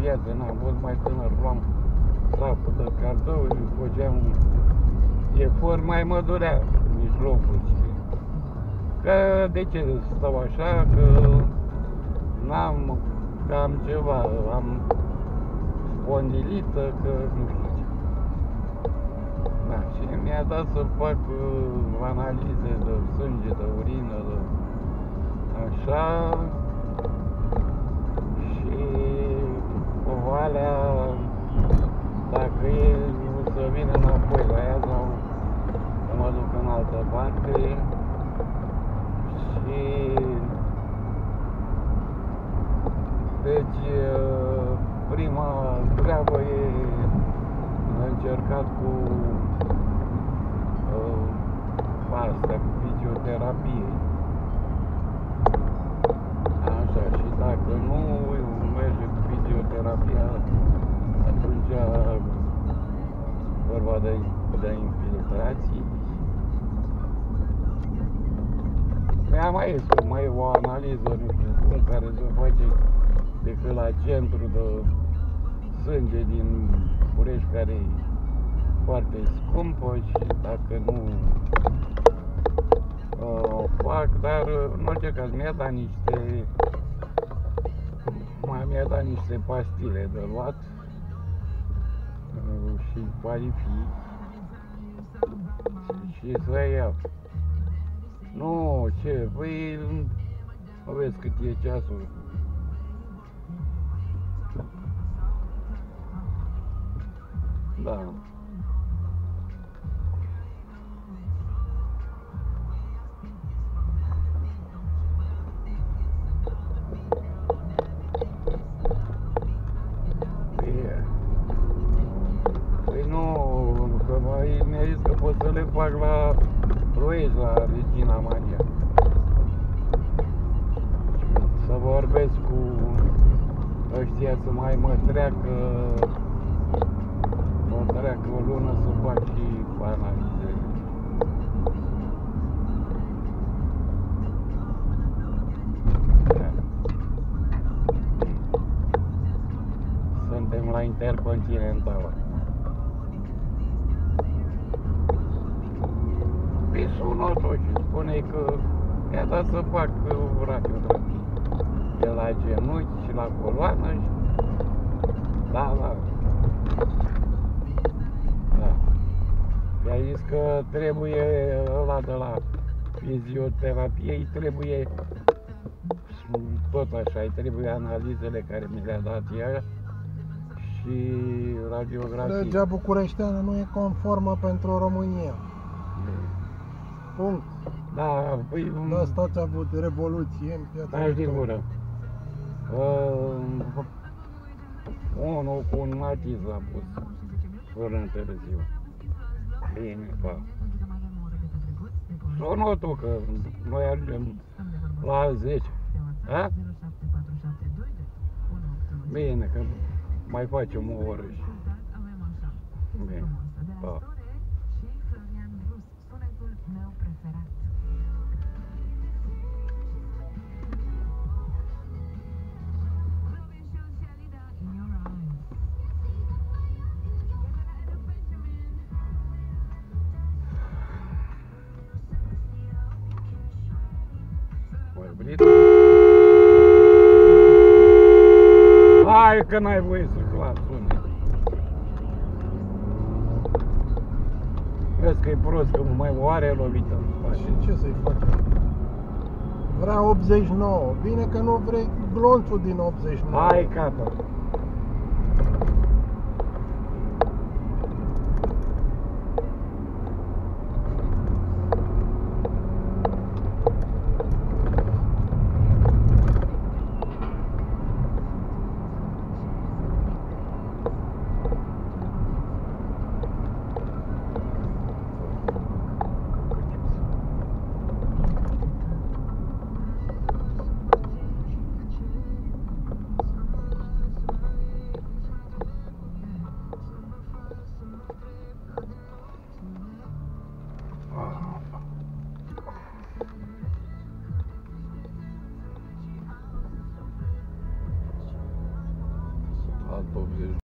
viață, n-am fost mai tânăr, luam sapă de cartofi, făceam efort, mai mă durea mijlocul. Că de ce stau așa, că n-am, că am ceva, am spondilită, că nu știu ce. Da, și mi-a dat să fac analize de sânge, de urină, de așa, și alea, dacă e, o să vină înapoi la ea sau să mă duc în altă parte. Și deci prima treabă e încercat cu asta, cu fizioterapie. Așa, și dacă nu merge cu fizioterapia, atunci vorba de infiltrații. Mai e o analiză, nu știu cum, care se face decât la centru de sânge din București, care e foarte scumpă, și dacă nu o fac, dar în orice caz mi-a dat niște pastile de luat și Palifi și să iau. Nu, ce, păi, nu vezi cât e ceasul. Da. Păi nu, că mi-a zis că pot să le fac la Ploiești, la Regina Maria. Să vorbesc cu ăștia să mai mă treacă o lună să fac și analizele. Suntem la Intercontinentală. Îi sună tot și spune că mi-a dat să fac radiografie de la genunchi și la coloană și... Da. Mi-a zis că trebuie ăla de la fizioterapie, îi trebuie tot așa, îi trebuie analizele care mi le-a dat ea și radiografie. Legea bucureșteană nu e conformă pentru România. Punct. Da, păi... De asta ați avut revoluție în piața. Da, din gură. Unul cu un matiz l-a pus până în târziu. Bine, pa. Sună tu că noi ajungem la 10. A? Bine, că mai facem o oră și... Bine, pa. Hai că n-ai voie să clar sune. Vezi că e prost, că mai o are lovită în spate. Și ce să-i facem? Vrea 89. Bine că nu vrei glonțul din 89. Hai, gata. alt 80.